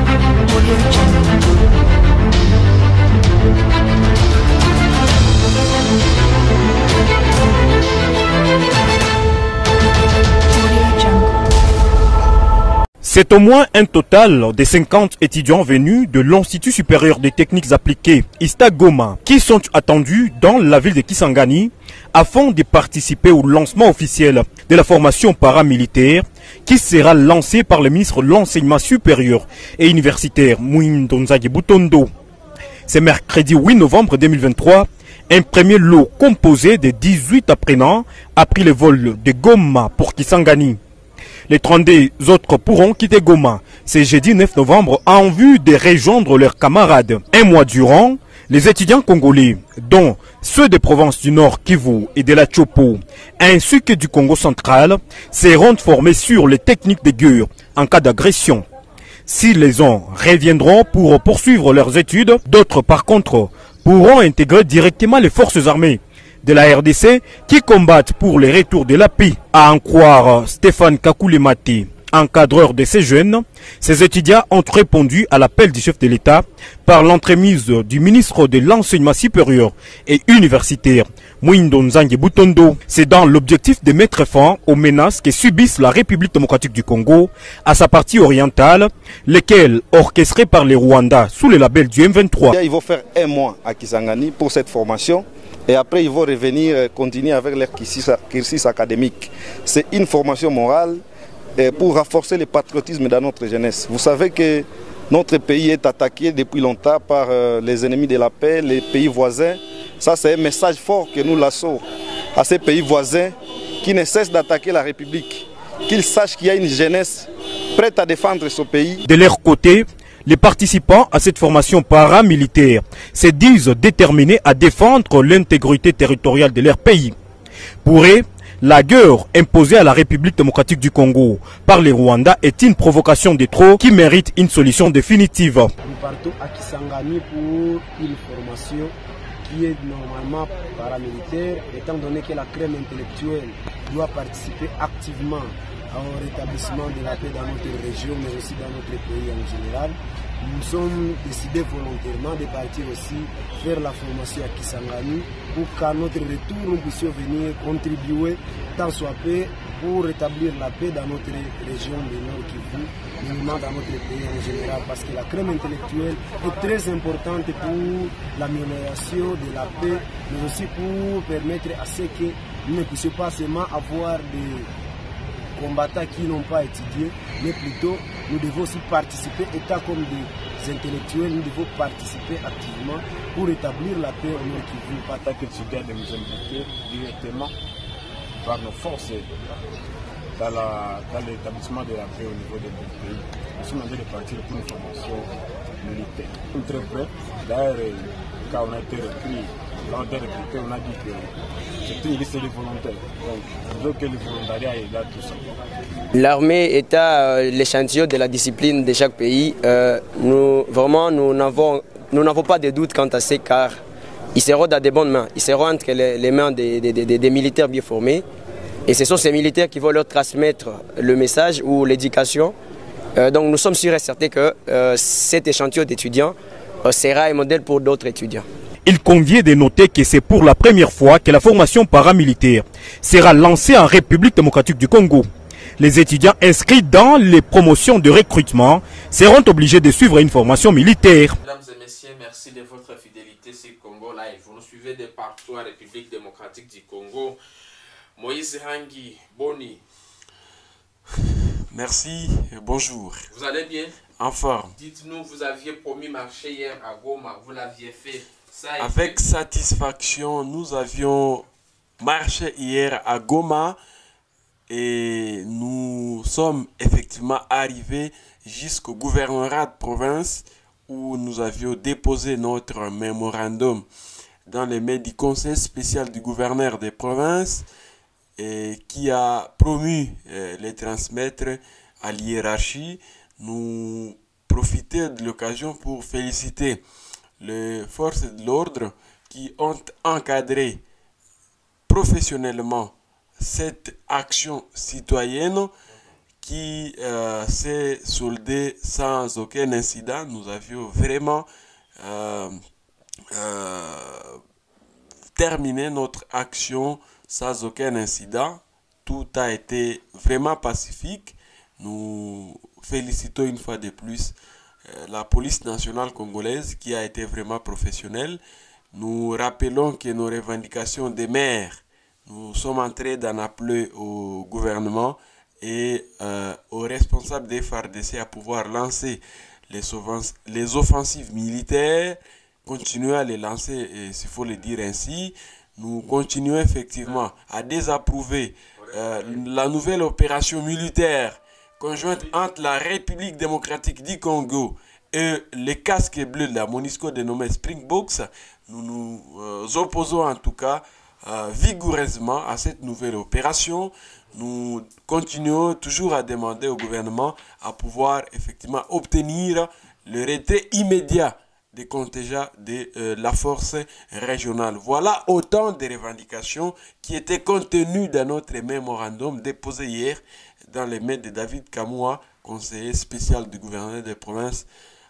C'est au moins un total de 50 étudiants venus de l'Institut supérieur des techniques appliquées ISTA Goma qui sont attendus dans la ville de Kisangani afin de participer au lancement officiel de la formation paramilitaire qui sera lancée par le ministre de l'Enseignement supérieur et universitaire Mouindo Nzangi Butondo. C'est mercredi 8 novembre 2023. Un premier lot composé de 18 apprenants a pris le vol de Goma pour Kisangani. Les 32 autres pourront quitter Goma ce jeudi 9 novembre en vue de rejoindre leurs camarades. Un mois durant, les étudiants congolais, dont ceux des provinces du Nord Kivu et de la Chopo, ainsi que du Congo central, seront formés sur les techniques de guerre en cas d'agression. Si les uns reviendront pour poursuivre leurs études, d'autres par contre pourront intégrer directement les forces armées de la RDC qui combattent pour le retour de la paix. À en croire Stéphane Kakoulemate, encadreur de ces jeunes, ces étudiants ont répondu à l'appel du chef de l'État par l'entremise du ministre de l'Enseignement supérieur et universitaire, Mouindo Nzangi Butondo. C'est dans l'objectif de mettre fin aux menaces que subissent la République démocratique du Congo à sa partie orientale, lesquelles orchestrées par les Rwandais sous le label du M23. Ils vont faire un mois à Kisangani pour cette formation. Et après, ils vont revenir continuer avec leur cursus académique. C'est une formation morale pour renforcer le patriotisme dans notre jeunesse. Vous savez que notre pays est attaqué depuis longtemps par les ennemis de la paix, les pays voisins. Ça, c'est un message fort que nous lançons à ces pays voisins qui ne cessent d'attaquer la République. Qu'ils sachent qu'il y a une jeunesse prête à défendre ce pays. De leur côté, les participants à cette formation paramilitaire se disent déterminés à défendre l'intégrité territoriale de leur pays. Pour eux, la guerre imposée à la République démocratique du Congo par les Rwandais est une provocation de trop qui mérite une solution définitive. Nous partons à Kisangani pour une formation qui est normalement paramilitaire, étant donné que la crème intellectuelle doit participer activement au rétablissement de la paix dans notre région, mais aussi dans notre pays en général. Nous sommes décidés volontairement de partir aussi faire la formation à Kisangani pour qu'à notre retour, nous puissions venir contribuer tant soit peu pour rétablir la paix dans notre région du Nord Kivu, mais dans notre pays en général, parce que la crème intellectuelle est très importante pour l'amélioration de la paix, mais aussi pour permettre à ce que nous ne puissions pas seulement avoir des combattants qui n'ont pas étudié, mais plutôt nous devons aussi participer, étant comme des intellectuels, nous devons participer activement pour établir la paix au Nord Kivu. En tant qu'étudiants, de nous impliquer directement par nos forces dans l'établissement de la paix au niveau de notre pays. Nous sommes en train de partir pour une formation militaire. Nous sommes très prêts. D'ailleurs, quand on a été repris, quand on a été recruté, on a dit que c'était une liste de volontaires. Donc, on veut que le volontariat est là, tout ça. L'armée est l'échantillon de la discipline de chaque pays. Nous n'avons pas de doute quant à ça, car ils seront dans de bonnes mains. Ils seront entre les mains des militaires bien formés. Et ce sont ces militaires qui vont leur transmettre le message ou l'éducation. Donc nous sommes sûrs et certains que cet échantillon d'étudiants sera un modèle pour d'autres étudiants. Il convient de noter que c'est pour la première fois que la formation paramilitaire sera lancée en République démocratique du Congo. Les étudiants inscrits dans les promotions de recrutement seront obligés de suivre une formation militaire. Mesdames et messieurs, merci de votre fidélité sur Congo Live. Vous nous suivez de partout en République démocratique du Congo. Moïse Hangi, Boni. Merci et bonjour. Vous allez bien? En forme. Dites-nous, vous aviez promis marcher hier à Goma, vous l'aviez fait. Avec satisfaction, nous avions marché hier à Goma et nous sommes effectivement arrivés jusqu'au gouvernorat de province où nous avions déposé notre mémorandum dans les mains du conseil spécial du gouverneur des provinces et qui a promu les transmettre à l'hiérarchie. Nous profitons de l'occasion pour féliciter les forces de l'ordre qui ont encadré professionnellement cette action citoyenne qui s'est soldé sans aucun incident. Nous avions vraiment terminé notre action sans aucun incident. Tout a été vraiment pacifique. Nous félicitons une fois de plus la police nationale congolaise qui a été vraiment professionnelle. Nous rappelons que nos revendications demeurent. Nous sommes en train d'en appeler au gouvernement et aux responsables des FARDC à pouvoir lancer les offensives militaires, continuer à les lancer, s'il faut le dire ainsi. Nous continuons effectivement à désapprouver la nouvelle opération militaire conjointe entre la République démocratique du Congo et les casques bleus de la MONUSCO dénommés Springboks. Nous nous opposons en tout cas vigoureusement à cette nouvelle opération. Nous continuons toujours à demander au gouvernement à pouvoir effectivement obtenir le retrait immédiat des contingents de la force régionale. Voilà autant de revendications qui étaient contenues dans notre mémorandum déposé hier dans les mains de David Kamwa, conseiller spécial du gouverneur de province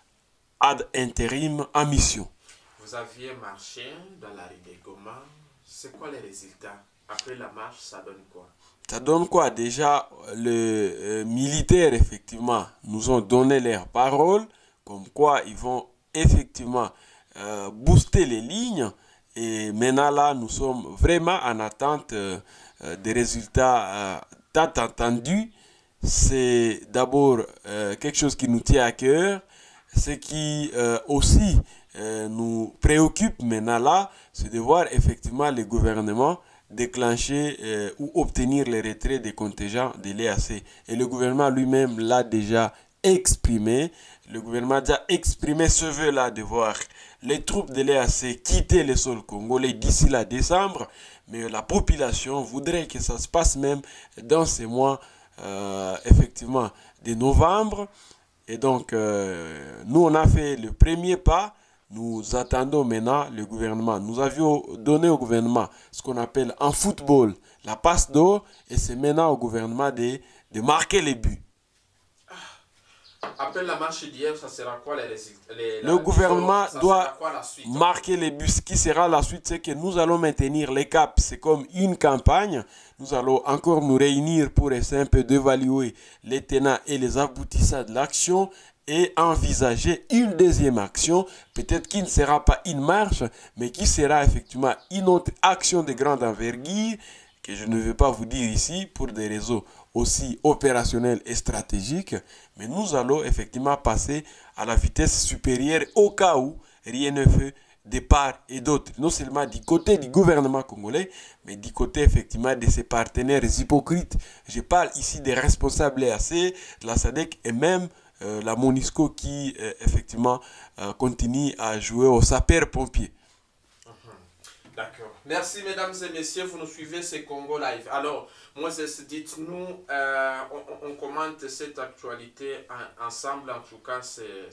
ad intérim en mission. Vous aviez marché dans la rue de Goma. C'est quoi les résultats? Après la marche, ça donne quoi? Ça donne quoi? Déjà, les militaires, effectivement, nous ont donné leur parole, comme quoi ils vont effectivement booster les lignes. Et maintenant, là, nous sommes vraiment en attente des résultats tant attendus. C'est d'abord quelque chose qui nous tient à cœur. Ce qui aussi nous préoccupe maintenant là, c'est de voir effectivement le gouvernement déclencher ou obtenir le retrait des contingents de l'EAC. Et le gouvernement lui-même l'a déjà exprimé. Le gouvernement a déjà exprimé ce vœu-là de voir les troupes de l'EAC quitter le sol congolais d'ici la décembre. Mais la population voudrait que ça se passe même dans ces mois effectivement de novembre. Et donc, nous, on a fait le premier pas. Nous attendons maintenant le gouvernement. Nous avions donné au gouvernement ce qu'on appelle en football la passe d'eau. Et c'est maintenant au gouvernement de marquer les buts. Après la marche d'hier, ça sera quoi les résultats? Le gouvernement doit marquer les buts. Ce qui sera la suite, c'est que nous allons maintenir les caps. C'est comme une campagne. Nous allons encore nous réunir pour essayer un peu d'évaluer les tenants et les aboutissants de l'action et envisager une deuxième action, peut-être qui ne sera pas une marche, mais qui sera effectivement une autre action de grande envergure, que je ne vais pas vous dire ici pour des raisons aussi opérationnelles et stratégiques, mais nous allons effectivement passer à la vitesse supérieure au cas où rien ne fait de part et d'autre, non seulement du côté du gouvernement congolais, mais du côté effectivement de ses partenaires hypocrites. Je parle ici des responsables EAC, de la SADC et même la MONUSCO qui effectivement continue à jouer au sapeur-pompier. D'accord. Merci mesdames et messieurs, vous nous suivez, c'est Congo Live. Alors, moi, dites-nous, on commente cette actualité ensemble. En tout cas,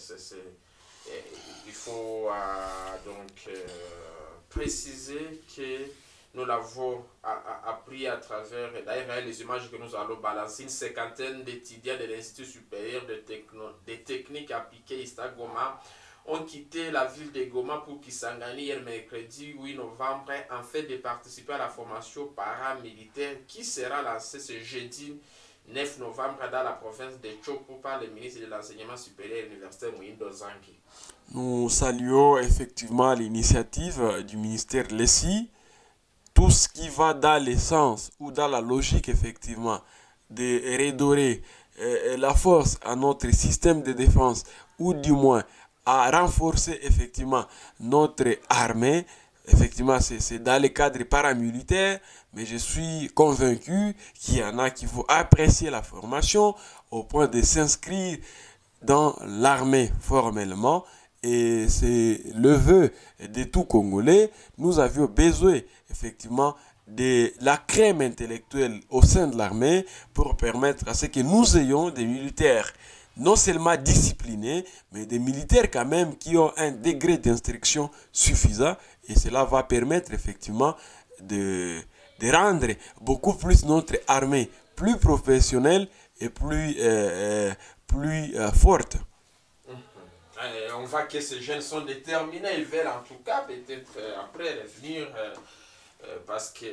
il faut donc préciser que nous l'avons appris à travers, d'ailleurs, les images que nous allons balancer, une cinquantaine d'étudiants de l'Institut supérieur de techniques appliquées ISTAC Goma ont quitté la ville de Goma pour Kisangani hier mercredi 8 novembre en fait de participer à la formation paramilitaire qui sera lancée ce jeudi 9 novembre dans la province de Chopo par le ministre de l'Enseignement supérieur et universitaire Moïndo Zangi. Nous saluons effectivement l'initiative du ministère de l'ESI. Tout ce qui va dans le sens ou dans la logique effectivement de redorer la force à notre système de défense ou du moins à renforcer effectivement notre armée. Effectivement, c'est dans le cadre paramilitaire, mais je suis convaincu qu'il y en a qui vont apprécier la formation au point de s'inscrire dans l'armée formellement. Et c'est le vœu de tout Congolais. Nous avions besoin effectivement de la crème intellectuelle au sein de l'armée pour permettre à ce que nous ayons des militaires non seulement disciplinés, mais des militaires quand même qui ont un degré d'instruction suffisant. Et cela va permettre effectivement de rendre beaucoup plus notre armée plus professionnelle et plus forte. On voit que ces jeunes sont déterminés, ils veulent en tout cas peut-être après revenir parce que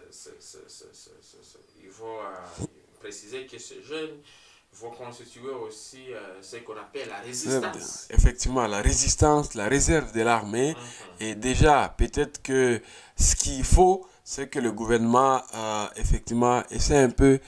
il faut préciser que ces jeunes vont constituer aussi ce qu'on appelle la résistance. Effectivement, la résistance, la réserve de l'armée. Et déjà, peut-être que ce qu'il faut, c'est que le gouvernement, effectivement, essaie un peu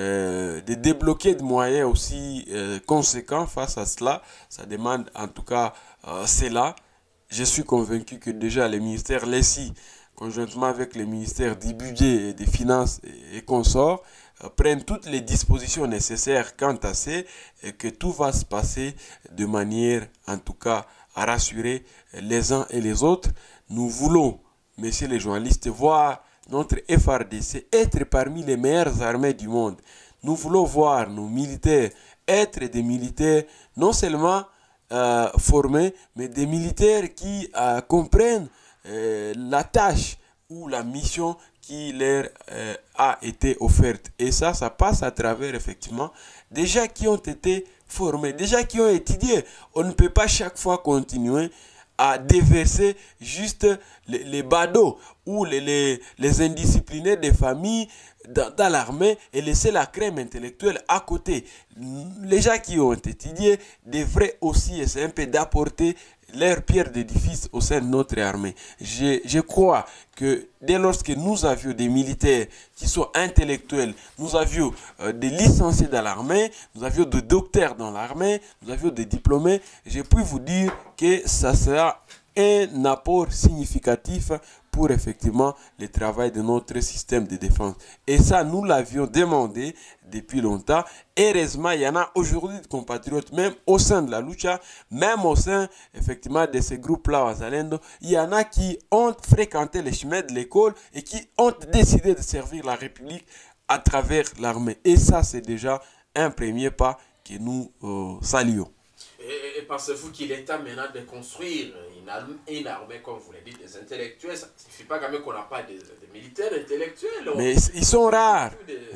de débloquer des moyens aussi conséquents face à cela. Ça demande en tout cas cela. Je suis convaincu que déjà les ministères LESI, conjointement avec les ministères du budget et des finances et consorts, prennent toutes les dispositions nécessaires quant à ça et que tout va se passer de manière en tout cas à rassurer les uns et les autres. Nous voulons, messieurs les journalistes, voir notre FARDC être parmi les meilleures armées du monde. Nous voulons voir nos militaires être des militaires non seulement formés, mais des militaires qui comprennent la tâche ou la mission qui leur a été offerte. Et ça passe à travers effectivement des gens qui ont été formés, des gens qui ont étudié. On ne peut pas chaque fois continuer à déverser juste les badauds ou les indisciplinés des familles dans l'armée et laisser la crème intellectuelle à côté. Les gens qui ont étudié devraient aussi essayer un peu d'apporter leur pierre d'édifice au sein de notre armée. Je crois que dès lors que nous avions des militaires qui sont intellectuels, nous avions des licenciés dans l'armée, nous avions des docteurs dans l'armée, nous avions des diplômés, je puis vous dire que ça sera un apport significatif pour effectivement le travail de notre système de défense. Et ça, nous l'avions demandé depuis longtemps. Heureusement, il y en a aujourd'hui de compatriotes, même au sein de la lucha, même au sein effectivement de ces groupes-là, Wazalendo, il y en a qui ont fréquenté les chemins de l'école et qui ont décidé de servir la République à travers l'armée. Et ça, c'est déjà un premier pas que nous saluons. Et pensez-vous qu'il est temps maintenant de construire une armée, comme vous l'avez dit, des intellectuels? Ça ne suffit pas quand même qu'on n'a pas des militaires intellectuels. Mais ils sont rares.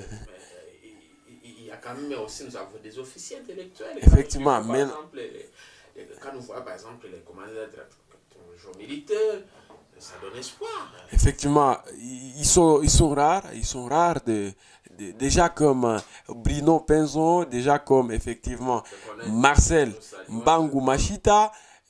Il y a quand même aussi, nous avons des officiers intellectuels. Effectivement. Quand nous voyons par exemple les commandants de militaires, ça donne espoir. Effectivement, ils sont rares. Ils sont rares déjà comme Bruno Penzon, déjà comme effectivement Marcel Mbangu Machita,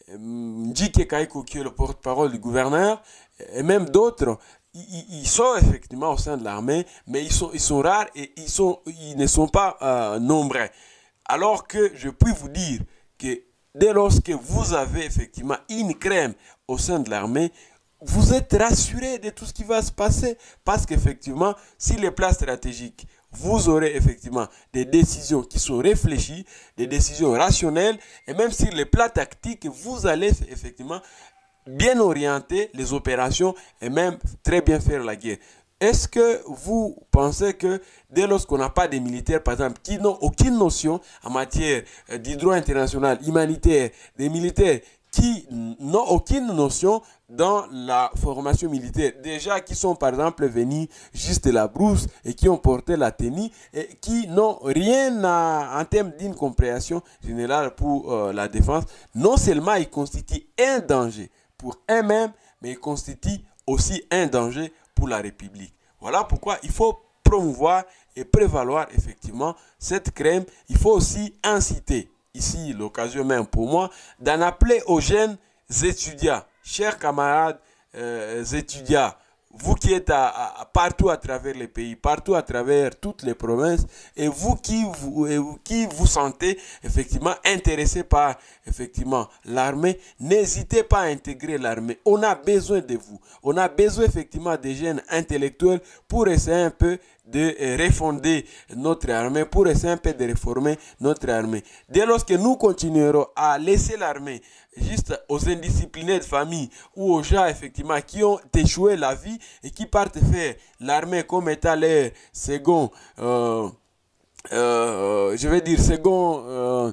Njike Kaiko qui est le porte-parole du gouverneur, et même d'autres. Ils sont effectivement au sein de l'armée, mais ils sont rares et ils ne sont pas nombreux. Alors que je puis vous dire que dès lors que vous avez effectivement une crème au sein de l'armée, vous êtes rassuré de tout ce qui va se passer. Parce qu'effectivement, sur les plans stratégiques, vous aurez effectivement des décisions qui sont réfléchies, des décisions rationnelles. Et même sur les plans tactiques, vous allez effectivement bien orienter les opérations et même très bien faire la guerre. Est-ce que vous pensez que dès lors qu'on n'a pas des militaires, par exemple, qui n'ont aucune notion en matière du droit international, humanitaire, des militaires qui n'ont aucune notion dans la formation militaire, déjà qui sont par exemple venus juste de la brousse et qui ont porté la tenue et qui n'ont rien en termes d'une compréhension générale pour la défense, non seulement ils constituent un danger pour eux-mêmes, mais ils constituent aussi un danger pour la République. Voilà pourquoi il faut promouvoir et prévaloir effectivement cette crème. Il faut aussi inciter, ici l'occasion même pour moi, d'en appeler aux jeunes étudiants, chers camarades étudiants, vous qui êtes partout à travers les pays, partout à travers toutes les provinces, et vous qui vous sentez effectivement intéressé par effectivement l'armée, n'hésitez pas à intégrer l'armée. On a besoin de vous. On a besoin effectivement des jeunes intellectuels pour essayer un peu de refonder notre armée, pour essayer un peu de réformer notre armée. Dès lors que nous continuerons à laisser l'armée juste aux indisciplinés de famille ou aux gens effectivement qui ont échoué la vie et qui partent faire l'armée comme état leur second, je vais dire second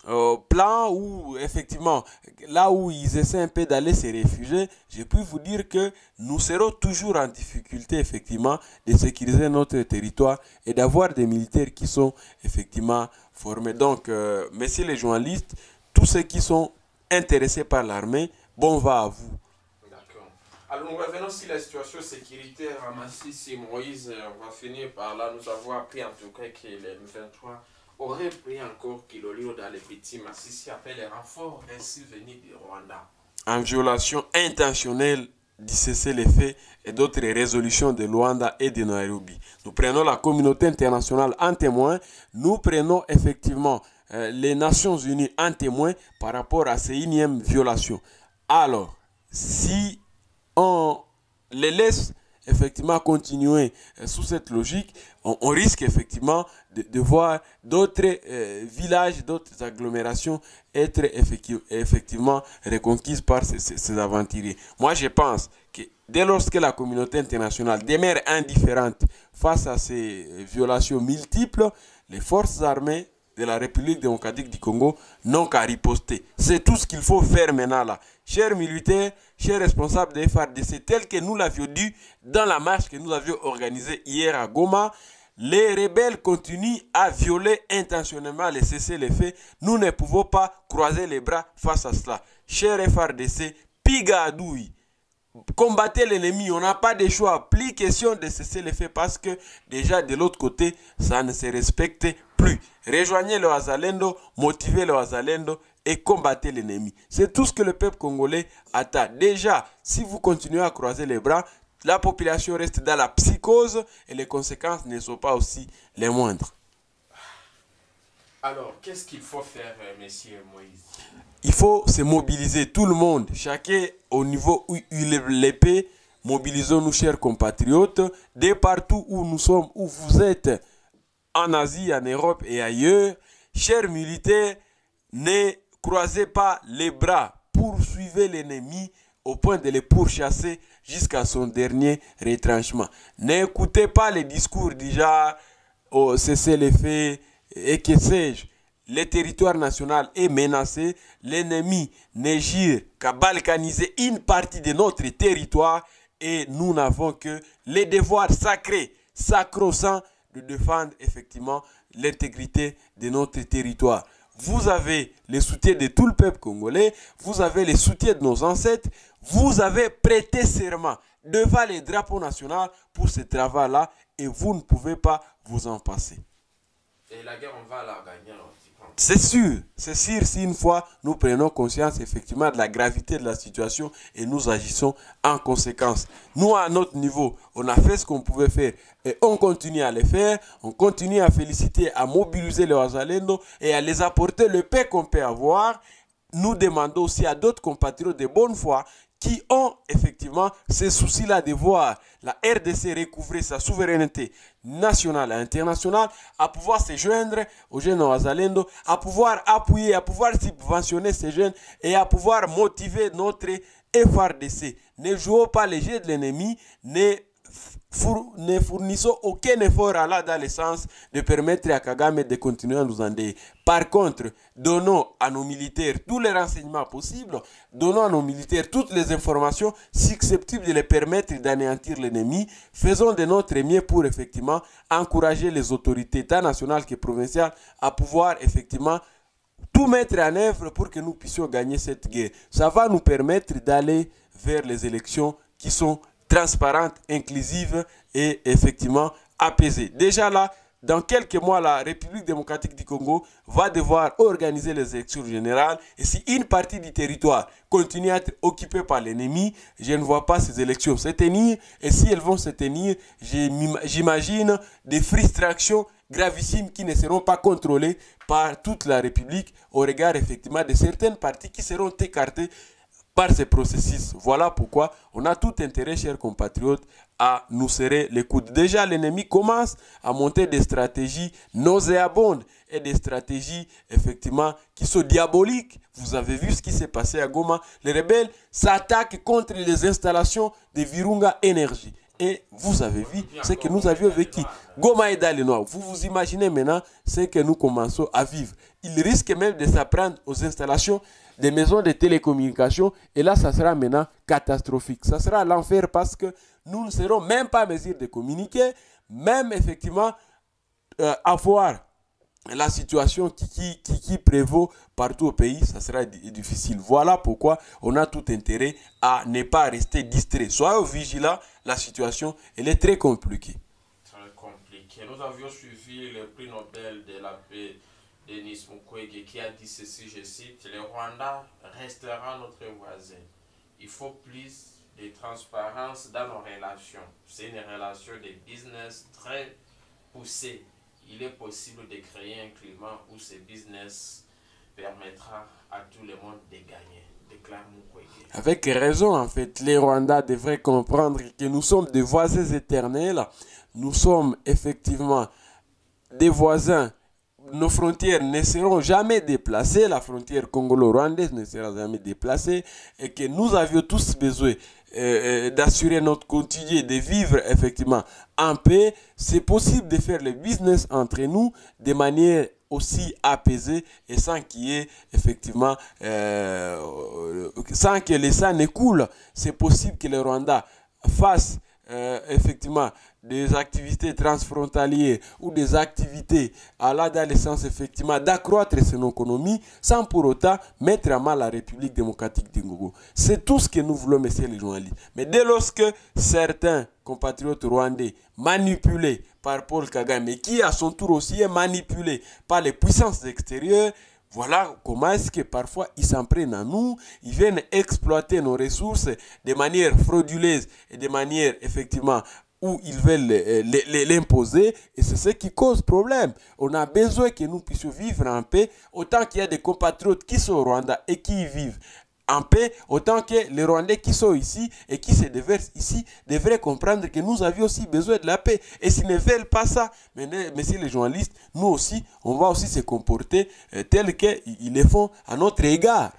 plan où, effectivement, là où ils essaient un peu d'aller se réfugier, je peux vous dire que nous serons toujours en difficulté, effectivement, de sécuriser notre territoire et d'avoir des militaires qui sont, effectivement, formés. Donc, messieurs les journalistes, tous ceux qui sont intéressés par l'armée, bon va à vous. D'accord. Alors, nous revenons sur la situation sécuritaire à Massissi. Moïse, on va finir par là. Nous avons appris en tout cas que les M23 aurait pris encore Kilolio dans les petits Massissi après les renforts ainsi venus du Rwanda. En violation intentionnelle du cessez-le-feu et d'autres résolutions de Luanda et de Nairobi. Nous prenons la communauté internationale en témoin. Nous prenons effectivement les Nations Unies en témoin par rapport à ces énièmes violations. Alors, si on les laisse effectivement continuer sous cette logique, on risque effectivement de voir d'autres villages, d'autres agglomérations être effectivement reconquises par ces aventuriers. Moi, je pense que dès lors que la communauté internationale demeure indifférente face à ces violations multiples, les forces armées de la République démocratique du Congo n'ont qu'à riposter. C'est tout ce qu'il faut faire maintenant là. Chers militaires, chers responsables des FARDC, tel que nous l'avions dit dans la marche que nous avions organisée hier à Goma, les rebelles continuent à violer intentionnellement les cessez-le-feu. Nous ne pouvons pas croiser les bras face à cela. Chers FARDC, Pigadoui, combattez l'ennemi, on n'a pas de choix. Plus question de cesser le feu parce que déjà de l'autre côté, ça ne se respecte plus. Rejoignez le Wazalendo, motivez le Wazalendo et combattez l'ennemi. C'est tout ce que le peuple congolais attend. Déjà, si vous continuez à croiser les bras, la population reste dans la psychose et les conséquences ne sont pas aussi les moindres. Alors, qu'est-ce qu'il faut faire, monsieur Moïse? Il faut se mobiliser, tout le monde, chacun au niveau où il est l'épée. Mobilisons-nous, chers compatriotes, de partout où nous sommes, où vous êtes, en Asie, en Europe et ailleurs. Chers militaires, ne croisez pas les bras, poursuivez l'ennemi au point de le pourchasser jusqu'à son dernier retranchement. N'écoutez pas les discours du genre « cessez-le-feu » et que sais-je. Le territoire national est menacé, l'ennemi ne gire qu'à balkaniser une partie de notre territoire et nous n'avons que les devoirs sacrés, sacro-saints de défendre effectivement l'intégrité de notre territoire. Vous avez le soutien de tout le peuple congolais, vous avez le soutien de nos ancêtres, vous avez prêté serment devant les drapeaux nationaux pour ce travail-là et vous ne pouvez pas vous en passer. Et la guerre, on va la gagner. C'est sûr, si une fois nous prenons conscience effectivement de la gravité de la situation et nous agissons en conséquence. Nous, à notre niveau, on a fait ce qu'on pouvait faire et on continue à le faire. On continue à féliciter, à mobiliser les Wazalendo et à les apporter le paix qu'on peut avoir. Nous demandons aussi à d'autres compatriotes de bonne foi qui ont effectivement ces soucis-là de voir la RDC recouvrer sa souveraineté nationale et internationale, à pouvoir se joindre aux jeunes Wazalendo, à pouvoir appuyer, à pouvoir subventionner ces jeunes et à pouvoir motiver notre FARDC. Ne jouons pas les jeux de l'ennemi, ne fournissons aucun effort là dans le sens de permettre à Kagame de continuer à nous endeuiller. Par contre, donnons à nos militaires tous les renseignements possibles, donnons à nos militaires toutes les informations susceptibles de les permettre d'anéantir l'ennemi. Faisons de notre mieux pour effectivement encourager les autorités tant nationales que provinciales à pouvoir effectivement tout mettre en œuvre pour que nous puissions gagner cette guerre. Ça va nous permettre d'aller vers les élections qui sont transparente, inclusive et effectivement apaisée. Déjà là, dans quelques mois, la République démocratique du Congo va devoir organiser les élections générales et si une partie du territoire continue à être occupée par l'ennemi, je ne vois pas ces élections se tenir et si elles vont se tenir, j'imagine des frustrations gravissimes qui ne seront pas contrôlées par toute la République au regard effectivement de certaines parties qui seront écartées par ces processus. Voilà pourquoi on a tout intérêt, chers compatriotes, à nous serrer les coudes. Déjà, l'ennemi commence à monter des stratégies nauséabondes et des stratégies, effectivement, qui sont diaboliques. Vous avez vu ce qui s'est passé à Goma. Les rebelles s'attaquent contre les installations de Virunga Energy. et vous avez vu ce que nous avions vécu. Goma est dans les noirs. Vous vous imaginez maintenant ce que nous commençons à vivre. Il risque même de s'apprendre aux installations des maisons de télécommunications et là, ça sera maintenant catastrophique. Ça sera l'enfer parce que nous ne serons même pas en mesure de communiquer, même effectivement avoir la situation qui prévaut partout au pays, ça sera difficile. Voilà pourquoi on a tout intérêt à ne pas rester distrait. Soyez vigilants, la situation elle est très compliquée. Très compliqué. Nous avions suivi le prix Nobel de la paix, Denis Mukwege, qui a dit ceci, je cite, le Rwanda restera notre voisin. Il faut plus de transparence dans nos relations. C'est une relation de business très poussée. Il est possible de créer un climat où ce business permettra à tout le monde de gagner. Déclare Mukwege. Avec raison, en fait, les Rwandais devraient comprendre que nous sommes des voisins éternels. Nous sommes effectivement des voisins. Nos frontières ne seront jamais déplacées, la frontière congolo-rwandaise ne sera jamais déplacée et que nous avions tous besoin d'assurer notre quotidien, de vivre effectivement en paix. C'est possible de faire le business entre nous de manière aussi apaisée et sans qu'il y ait effectivement, sans que le sang ne coule. C'est possible que le Rwanda fasse effectivement des activités transfrontalières ou des activités allant dans le sens effectivement d'accroître son économie sans pour autant mettre à mal la République démocratique du Congo. C'est tout ce que nous voulons, messieurs les journalistes. Mais dès lors que certains compatriotes rwandais manipulés par Paul Kagame, qui à son tour aussi est manipulé par les puissances extérieures, voilà comment est-ce que parfois ils s'en prennent à nous, ils viennent exploiter nos ressources de manière frauduleuse et de manière effectivement où ils veulent l'imposer et c'est ce qui cause problème. On a besoin que nous puissions vivre en paix autant qu'il y a des compatriotes qui sont au Rwanda et qui y vivent en paix, autant que les Rwandais qui sont ici et qui se déversent ici devraient comprendre que nous avions aussi besoin de la paix. Et s'ils ne veulent pas ça, messieurs les journalistes, nous aussi, on va aussi se comporter tel qu'ils le font à notre égard.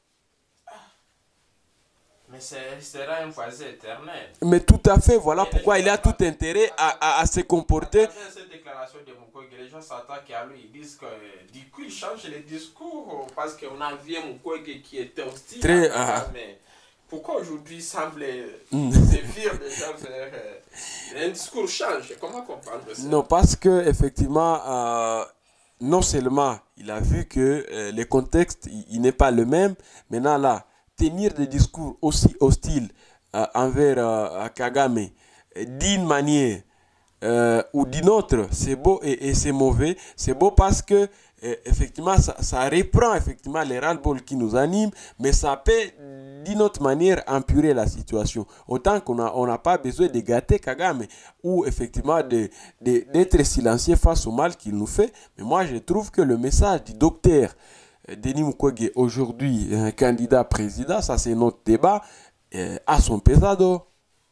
Mais ce sera un voisin éternel. Mais tout à fait, voilà pourquoi il a tout intérêt à se comporter. Avec cette déclaration de Mukwege, les gens s'attaquent à lui, ils disent que du coup il change les discours parce qu'on a vu Mukwege qui était hostile. Très, mais pourquoi aujourd'hui il semble sévir déjà vers un discours change? Comment comprendre ça? Non, parce que effectivement, non seulement il a vu que le contexte il n'est pas le même, maintenant là, tenir des discours aussi hostiles envers Kagame d'une manière ou d'une autre, c'est beau et c'est mauvais. C'est beau parce que effectivement ça reprend effectivement les ras-le-bol qui nous animent, mais ça peut d'une autre manière empirer la situation. Autant qu'on n'a pas besoin de gâter Kagame ou effectivement d'être silencieux face au mal qu'il nous fait. Mais moi je trouve que le message du docteur Denis Mukwege, aujourd'hui candidat président, ça c'est notre débat, à son pesado.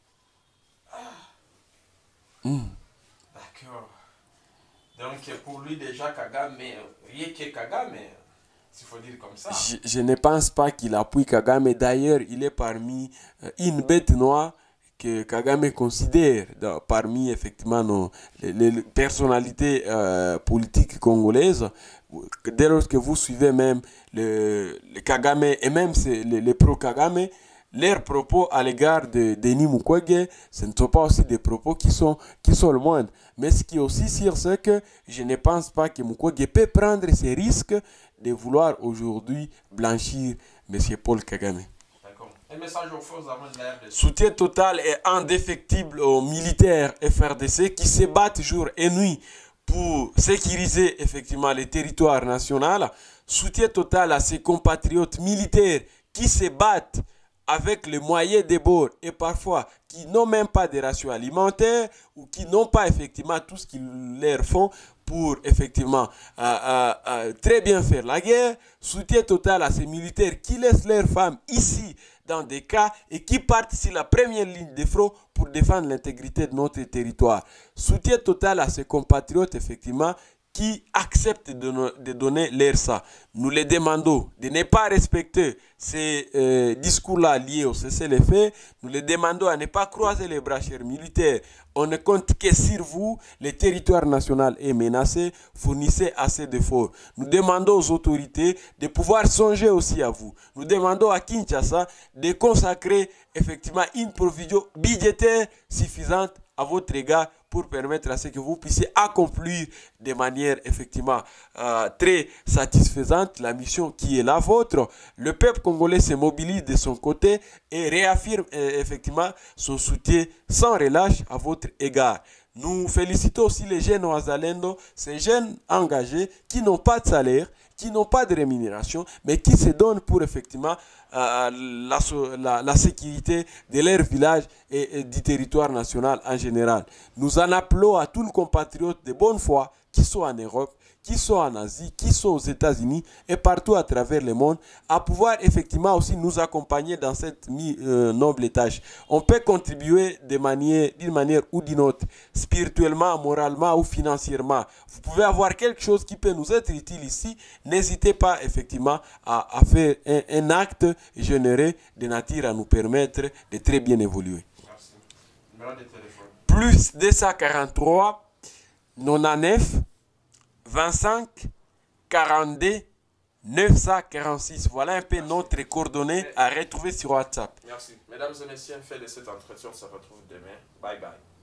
D'accord. Donc pour lui déjà Kagame, rien que Kagame, s'il faut dire comme ça. Je ne pense pas qu'il appuie Kagame. D'ailleurs, il est parmi une bête noire que Kagame considère parmi effectivement les personnalités politiques congolaises. Dès lors que vous suivez même le Kagame et même les pro-Kagame, leurs propos à l'égard de Denis Mukwege, ce ne sont pas aussi des propos qui sont le moindre. Mais ce qui est aussi sûr, c'est que je ne pense pas que Mukwege peut prendre ces risques de vouloir aujourd'hui blanchir M. Paul Kagame. Un message aux forces armées de la RDC. Soutien total et indéfectible aux militaires FRDC qui se battent jour et nuit pour sécuriser effectivement les territoires nationaux. Soutien total à ses compatriotes militaires qui se battent avec les moyens des bords et parfois qui n'ont même pas de rations alimentaires ou qui n'ont pas effectivement tout ce qu'ils leur font pour effectivement très bien faire la guerre. Soutien total à ces militaires qui laissent leurs femmes ici dans des cas et qui partent sur la première ligne de front pour défendre l'intégrité de notre territoire. Soutien total à ces compatriotes effectivement qui acceptent de donner leur sang. Nous les demandons de ne pas respecter ces discours-là liés au cessez-le-feu. Nous les demandons à ne pas croiser les bras, chers militaires. On ne compte que sur vous. Le territoire national est menacé. Fournissez assez d'efforts. Nous demandons aux autorités de pouvoir songer aussi à vous. Nous demandons à Kinshasa de consacrer effectivement une provision budgétaire suffisante à votre égard pour permettre à ce que vous puissiez accomplir de manière effectivement très satisfaisante la mission qui est la vôtre. Le peuple congolais se mobilise de son côté et réaffirme effectivement son soutien sans relâche à votre égard. Nous félicitons aussi les jeunes Wazalendo, ces jeunes engagés qui n'ont pas de salaire, qui n'ont pas de rémunération, mais qui se donnent pour effectivement la sécurité de leur village et du territoire national en général. Nous en appelons à tous les compatriotes de bonne foi qui sont en Europe, qui sont en Asie, qui sont aux États-Unis et partout à travers le monde, à pouvoir effectivement aussi nous accompagner dans cette noble tâche. On peut contribuer d'une manière ou d'une autre, spirituellement, moralement ou financièrement. Vous pouvez avoir quelque chose qui peut nous être utile ici. N'hésitez pas effectivement à faire un acte généreux de nature à nous permettre de très bien évoluer. Merci. Numéro de téléphone. Plus 243 99 25 42 946. Voilà un peu notre coordonnée à retrouver sur WhatsApp. Merci. Mesdames et messieurs, fin de cet entretien, on se retrouve demain. Bye bye.